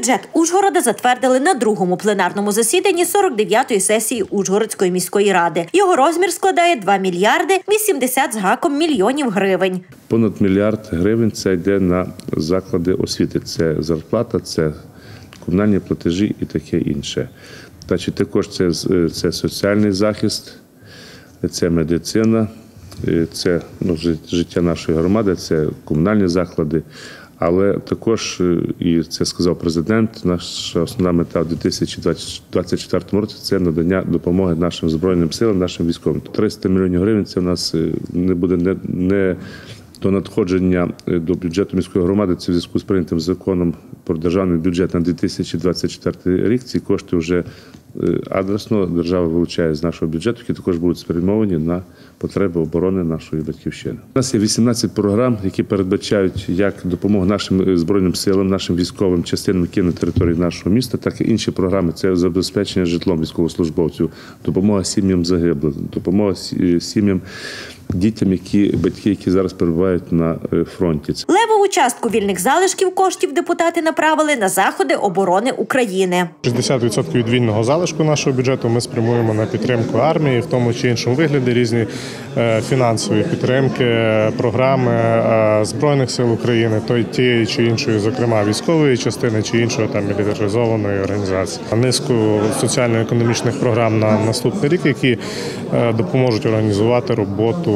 Бюджет Ужгорода затвердили на другому пленарному засіданні 49-ї сесії Ужгородської міської ради. Його розмір складає 2 мільярди 80 з гаком мільйонів гривень. Понад мільярд гривень – це йде на заклади освіти. Це зарплата, це комунальні платежі і таке інше. Також це соціальний захист, це медицина, це життя нашої громади, це комунальні заклади. Але також, і це сказав президент, наша основна мета в 2024 році – це надання допомоги нашим Збройним силам, нашим військовим. 300 мільйонів гривень – це в нас не буде не до надходження до бюджету міської громади. Це в зв'язку з прийнятим законом про державний бюджет на 2024 рік. Ці кошти вже адресно держава вилучає з нашого бюджету, які також будуть спрямовані на потреби оборони нашої батьківщини. У нас є 18 програм, які передбачають як допомогу нашим Збройним силам, нашим військовим частинам, які на території нашого міста, так і інші програми. Це забезпечення житлом військовослужбовців, допомога сім'ям загиблих, допомога сім'ям, дітям, батьки, які зараз перебувають на фронті. Левову частку вільних залишків коштів депутати направили на заходи оборони України. 60% від вільного залишку нашого бюджету ми спрямуємо на підтримку армії, в тому чи іншому вигляді різні фінансові підтримки, програми Збройних сил України, тієї чи іншої, зокрема військової частини чи іншої мілітаризованої організації. Низку соціально-економічних програм на наступний рік, які допоможуть організувати роботу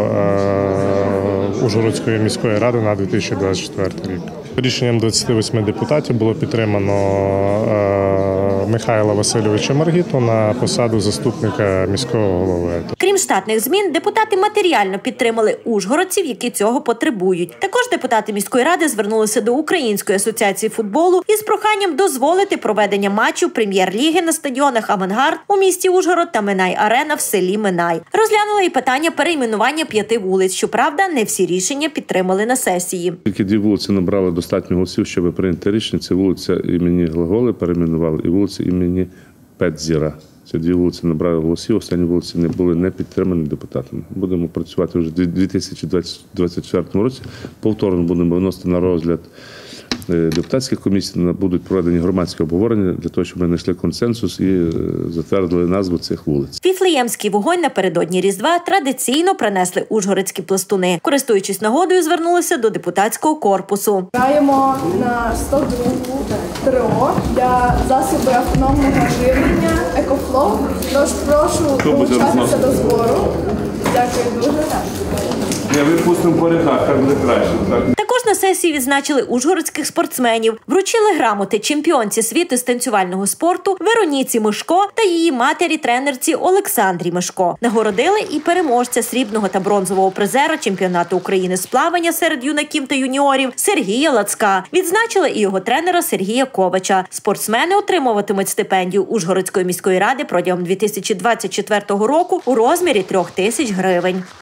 Ужгородської міської ради на 2024 рік. Рішенням 28 депутатів було підтримано Михайла Васильовича Маргіту на посаду заступника міського голови. Крім штатних змін, депутати матеріально підтримали ужгородців, які цього потребують. Також депутати міської ради звернулися до Української асоціації футболу із проханням дозволити проведення матчів прем'єр-ліги на стадіонах «Авангард» у місті Ужгород та «Минай-Арена» в селі Минай. Розглянули і питання перейменування 5 вулиць. Щоправда, не всі рішення підтримали на сесії. Тільки 2 вулиці набрали достатньо голосів, щоб прийняти рішення. Це вулиця імені Глаголи перейменували і вулиця імені Петзіра. Ці 2 вулиці набрали голосів, останні вулиці не були не підтримані депутатами. Будемо працювати вже в 2024 році. Повторно будемо виносити на розгляд депутатських комісій, будуть проведені громадські обговорення для того, щоб ми знайшли консенсус і затвердили назву цих вулиць. Віфлеємський вогонь напередодні Різдва традиційно принесли ужгородські пластуни. Користуючись нагодою, звернулися до депутатського корпусу. Граємо на 102-гу ТРО для засобів автономного живлення «Екофлоу». Тож прошу долучатися до збору. Дякую дуже. Я випустимо по рядах, так буде краще. Також на сесії відзначили ужгородських спортсменів. Вручили грамоти чемпіонці світу з танцювального спорту Вероніці Мишко та її матері-тренерці Олександрі Мишко. Нагородили і переможця срібного та бронзового призера чемпіонату України з плавання серед юнаків та юніорів Сергія Лацка. Відзначили і його тренера Сергія Ковача. Спортсмени отримуватимуть стипендію Ужгородської міської ради протягом 2024 року у розмірі 3 тисяч гривень.